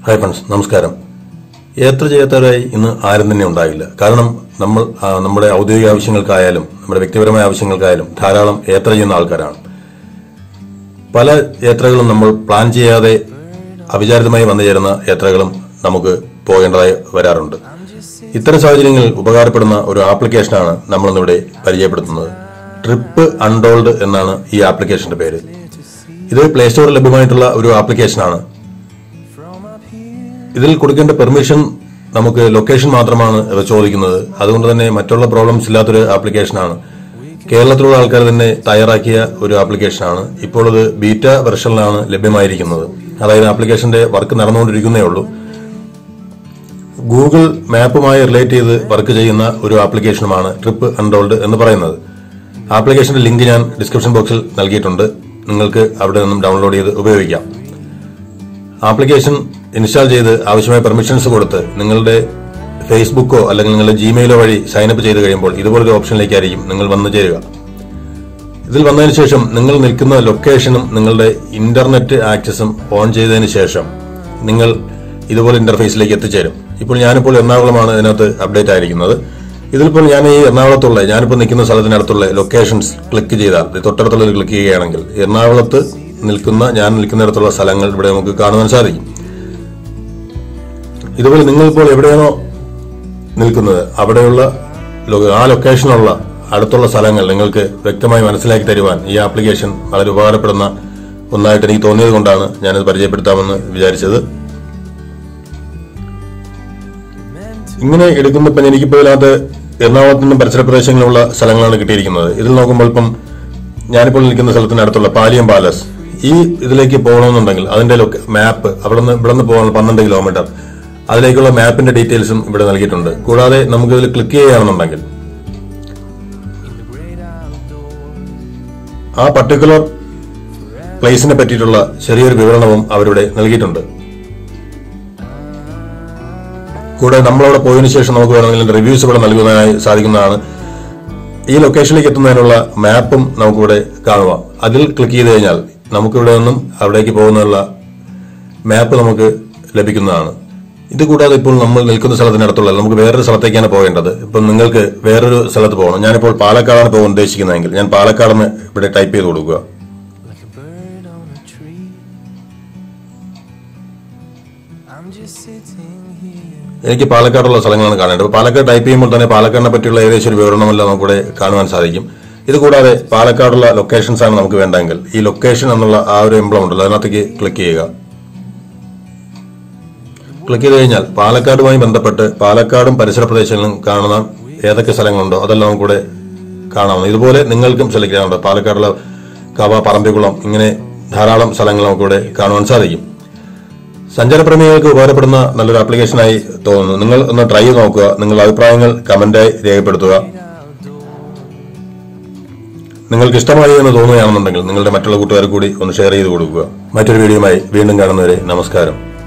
Hi friends, നമസ്കാരം. യാത്ര ചെയ്യാത്തവരായി ഇന്ന് ആരും തന്നെ ഉണ്ടാകില്ല. കാരണം നമ്മൾ നമ്മുടെ ഔദ്യോഗിക ആവശ്യങ്ങൾക്കായാലും നമ്മുടെ വ്യക്തിപരമായ ആവശ്യങ്ങൾക്കായാലും ധാരാളം യാത്ര ചെയ്യുന്ന ആൾക്കാരാണ്. പല യാത്രകളും നമ്മൾ പ്ലാൻ ചെയ്യാതെ അവിചാരിതമായി വന്നു ചേരുന്ന യാത്രകളും നമുക്ക് പോകേണ്ടതായി വരാറുണ്ട്. ഇത്തരം സാഹചര്യങ്ങളിൽ ഉപകാരപ്പെടുന്ന ഒരു ആപ്ലിക്കേഷനാണ് നമ്മളിന്നിവിടെ പരിചയപ്പെടുത്തുന്നത്. ട്രിപ്പ് അൺടോൾഡ് എന്നാണ് ഈ ആപ്ലിക്കേഷന്റെ പേര്. ഇത് പ്ലേ സ്റ്റോറിൽ ലഭ്യമായിട്ടുള്ള ഒരു ആപ്ലിക്കേഷനാണ്. ഇതിൽ കൊടുക്കേണ്ട പെർമിഷൻ നമുക്ക് ലൊക്കേഷൻ മാത്രമാണ് ചോദിക്കുന്നത്. അതുകൊണ്ട് തന്നെ മറ്റുള്ള പ്രോബ്ലംസ് ഇല്ലാത്തൊരു ആപ്ലിക്കേഷനാണ്. കേരളത്തിലുള്ള ആൾക്കാർ തന്നെ തയ്യാറാക്കിയ ഒരു ആപ്ലിക്കേഷനാണ്. ഇപ്പോൾ ഇത് ബീറ്റ വെർഷനിലാണ് ലഭ്യമായിരിക്കുന്നത്. അതായത് ആപ്ലിക്കേഷന്റെ വർക്ക് നടന്നുകൊണ്ടിരിക്കുന്നേ ഉള്ളൂ. ഗൂഗിൾ മാപ്പുമായി റിലേറ്റ് ചെയ്ത് വർക്ക് ചെയ്യുന്ന ഒരു ആപ്ലിക്കേഷനുമാണ് ട്രിപ്പ് അൺടോൾഡ് എന്ന് പറയുന്നത്. ആപ്ലിക്കേഷന്റെ ലിങ്ക് ഞാൻ ഡിസ്ക്രിപ്ഷൻ ബോക്സിൽ നൽകിയിട്ടുണ്ട്. നിങ്ങൾക്ക് അവിടെ നിന്നും ഡൗൺലോഡ് ചെയ്ത് ഉപയോഗിക്കാം. ആപ്ലിക്കേഷൻ ഇൻസ്റ്റാൾ ചെയ്ത് ആവശ്യമായ പെർമിഷൻസ് കൊടുത്ത് നിങ്ങളുടെ ഫേസ്ബുക്കോ അല്ലെങ്കിൽ നിങ്ങളുടെ ജിമെയിലോ വഴി സൈനപ്പ് ചെയ്ത് കഴിയുമ്പോൾ ഇതുപോലൊരു ഓപ്ഷനിലേക്കായിരിക്കും നിങ്ങൾ വന്നു ചേരുക. ഇതിൽ വന്നതിന് ശേഷം നിങ്ങൾ നിൽക്കുന്ന ലൊക്കേഷനും നിങ്ങളുടെ ഇന്റർനെറ്റ് ആക്സസും ഓൺ ചെയ്തതിന് ശേഷം നിങ്ങൾ ഇതുപോലെ ഇന്റർഫേസിലേക്ക് എത്തിച്ചേരും. ഇപ്പോൾ ഞാനിപ്പോൾ എറണാകുളമാണ് ഇതിനകത്ത് അപ്ഡേറ്റ് ആയിരിക്കുന്നത്. ഇതിലിപ്പോൾ ഞാൻ ഈ എറണാകുളത്തുള്ള ഞാനിപ്പോൾ നിൽക്കുന്ന സ്ഥലത്തിനടുത്തുള്ള ലൊക്കേഷൻസ് ക്ലിക്ക് ചെയ്താൽ തൊട്ടടുത്തുള്ളത് ക്ലിക്ക് ചെയ്യുകയാണെങ്കിൽ എറണാകുളത്ത് ഞാൻ നിൽക്കുന്നിടത്തുള്ള സ്ഥലങ്ങൾ ഇവിടെ നമുക്ക് കാണുവാൻ സാധിക്കും. ഇതുപോലെ നിങ്ങളിപ്പോൾ എവിടെയാണോ നിൽക്കുന്നത് അവിടെയുള്ള ആ ലൊക്കേഷനുള്ള അടുത്തുള്ള സ്ഥലങ്ങൾ നിങ്ങൾക്ക് വ്യക്തമായി മനസ്സിലാക്കി തരുവാൻ ഈ ആപ്ലിക്കേഷൻ വളരെ ഉപകാരപ്പെടുന്ന ഒന്നായിട്ട് എനിക്ക് തോന്നിയത് കൊണ്ടാണ് ഞാനത് പരിചയപ്പെടുത്താമെന്ന് വിചാരിച്ചത്. ഇങ്ങനെ എടുക്കുമ്പോൾ എനിക്കിപ്പോൾ ഇതിനകത്ത് എറണാകുളത്തിനും പരിസര പ്രദേശങ്ങളിലുള്ള സ്ഥലങ്ങളാണ് കിട്ടിയിരിക്കുന്നത്. ഇതിൽ നോക്കുമ്പോൾ ഇപ്പം ഞാനിപ്പോൾ നിൽക്കുന്ന സ്ഥലത്തിനടുത്തുള്ള പാലിയം പാലസ്, ഈ ഇതിലേക്ക് പോകണമെന്നുണ്ടെങ്കിൽ അതിന്റെ മാപ്പ് ഇവിടെ നിന്ന് പോകാൻ 12 കിലോമീറ്റർ, അതിലേക്കുള്ള മാപ്പിന്റെ ഡീറ്റെയിൽസും ഇവിടെ നൽകിയിട്ടുണ്ട്. കൂടാതെ നമുക്ക് ഇതിൽ ക്ലിക്ക് ചെയ്യുകയാണെന്നുണ്ടെങ്കിൽ ആ പർട്ടിക്കുലർ പ്ലേസിനെ പറ്റിയിട്ടുള്ള ചെറിയൊരു വിവരണവും അവരിവിടെ നൽകിയിട്ടുണ്ട്. കൂടാതെ നമ്മളവിടെ പോയതിനു ശേഷം നമുക്ക് വേണമെങ്കിൽ റിവ്യൂസ് ഇവിടെ നൽകുന്നതിനായി സാധിക്കുന്നതാണ്. ഈ ലൊക്കേഷനിലേക്ക് എത്തുന്നതിനുള്ള മാപ്പും നമുക്കിവിടെ കാണുക. അതിൽ ക്ലിക്ക് ചെയ്ത് കഴിഞ്ഞാൽ നമുക്കിവിടെ നിന്നും അവിടേക്ക് പോകുന്നതിനുള്ള മാപ്പ് നമുക്ക് ലഭിക്കുന്നതാണ്. ഇത് കൂടാതെ ഇപ്പോൾ നമ്മൾ നിൽക്കുന്ന സ്ഥലത്തിനടുത്തുള്ള നമുക്ക് വേറൊരു സ്ഥലത്തേക്കാണ് പോകേണ്ടത്. ഇപ്പം നിങ്ങൾക്ക് വേറൊരു സ്ഥലത്ത് പോകണം. ഞാനിപ്പോൾ പാലക്കാടാണ് പോകാൻ ഉദ്ദേശിക്കുന്നതെങ്കിൽ ഞാൻ പാലക്കാടെന്ന് ഇവിടെ ടൈപ്പ് ചെയ്ത് കൊടുക്കുക. എനിക്ക് പാലക്കാടുള്ള സ്ഥലങ്ങളാണ് കാണേണ്ടത്. പാലക്കാട് ടൈപ്പ് ചെയ്യുമ്പോൾ തന്നെ പാലക്കാടിനെ പറ്റിയുള്ള ഏകദേശം ഒരു വിവരണമെല്ലാം നമുക്കിവിടെ കാണുവാൻ സാധിക്കും. ഇത് കൂടാതെ പാലക്കാടുള്ള ലൊക്കേഷൻസ് ആണ് നമുക്ക് വേണ്ടെങ്കിൽ ഈ ലൊക്കേഷൻ എന്നുള്ള ആ ഒരു എംബ്ലം ഉണ്ടല്ലോ അതിനകത്തേക്ക് ക്ലിക്ക് ചെയ്യുക. ക്ലിക്ക് ചെയ്ത് കഴിഞ്ഞാൽ പാലക്കാടുമായി ബന്ധപ്പെട്ട് പാലക്കാടും പരിസര പ്രദേശങ്ങളിലും കാണുന്ന ഏതൊക്കെ സ്ഥലങ്ങളുണ്ടോ അതെല്ലാം നമുക്കിവിടെ കാണാവുന്നു. ഇതുപോലെ നിങ്ങൾക്കും സെലക്ട് ചെയ്യാറുണ്ട്. പാലക്കാടുള്ള കവ, പറമ്പിക്കുളം, ഇങ്ങനെ ധാരാളം സ്ഥലങ്ങൾ നമുക്കിവിടെ കാണുവാൻ സാധിക്കും. സഞ്ചാരപ്രേമികൾക്ക് ഉപകാരപ്പെടുന്ന നല്ലൊരു ആപ്ലിക്കേഷനായി തോന്നുന്നു. നിങ്ങൾ ഒന്ന് ട്രൈ ചെയ്ത് നോക്കുക. നിങ്ങളുടെ അഭിപ്രായങ്ങൾ കമന്റായി രേഖപ്പെടുത്തുക. നിങ്ങൾക്ക് ഇഷ്ടമായി എന്ന് തോന്നുകയാണെന്നുണ്ടെങ്കിൽ നിങ്ങളുടെ മറ്റുള്ള കൂട്ടുകാർക്ക് കൂടി ഒന്ന് ഷെയർ ചെയ്ത് കൊടുക്കുക. മറ്റൊരു വീഡിയോയുമായി വീണ്ടും കാണുന്നവരെ നമസ്കാരം.